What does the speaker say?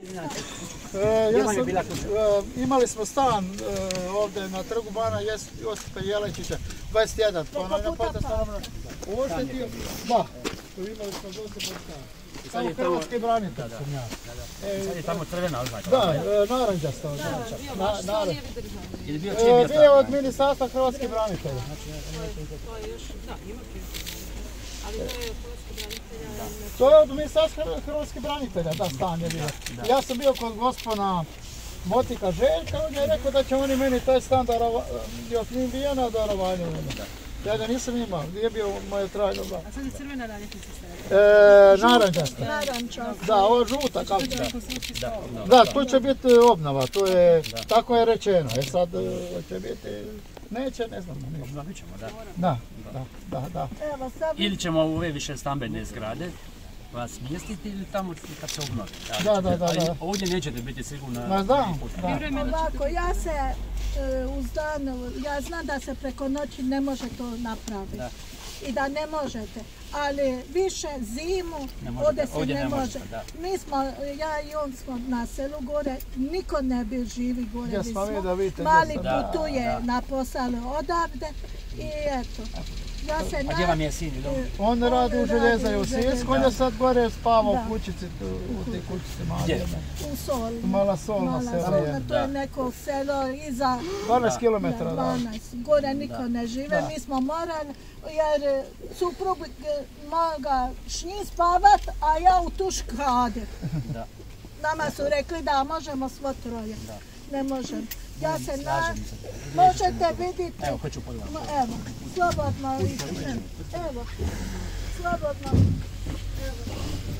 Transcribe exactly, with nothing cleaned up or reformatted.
E, ja sam, e, imali smo stan e, ovdje na trgu Bana Josipa Jelečića, dvadeset jedan. Ponavljam, potom stanovno oštetio. Da, imali smo dosta stan. Samo hrvatski branitelj sam ja. Sad je tamo crvena oznaka. Da, naranđasta oznaka. Ili bio čije bio stan? Bio od Ministarstva hrvatskih branitelja. To je još, da, ima prije. Ali to je hrvatski branitelja. To je od Ministarstva hrvatskih branitelja, da, stan je bio. Ja sam bio kod gospodina Motika Željka, on je rekao da će oni meni taj stan još nije bio na darovanju. Ja ga nisam imao, nije bio moje trajno blago. A sad je crvena naljepnica se E, naranđasta. Narančasta. Da, ovo žuta kako da. Da, tu će biti obnova, to je, tako je rečeno. E sad će biti, neće, ne znam. Obnovit ćemo, da. Da, da, da, da. Ili ćemo u ove više stambene zgrade vas smjestiti ili tamo kad se obnovi. Da, da, da. Ali ovdje nećete biti sigurno. Ma da, da. Ovako, ja se uz dan, ja znam da se preko noći ne može to napraviti. I da ne možete, ali više zimu ovdje se ne može. Mi smo, ja i on smo na selu gore, niko ne bi živi gore. Mali putuje na posao odavde i eto. A gdje vam je sin? On radi u željezaju u Sisku, on je sad gore spava u kućici, u te kućici mali. Gdje? U Sol. Mala Solna selo. To je neko selo iza dvanaest kilometara. dvanaest. Gore niko ne žive, mi smo morali, jer suprug moga šnji spavat, a ja u tuš kadet. Nama su rekli da možemo svo troje. Ne možemo. Ja se na... Možete vidjeti... Evo, hoću pogledati. Evo, slobodno. Evo, slobodno. Evo.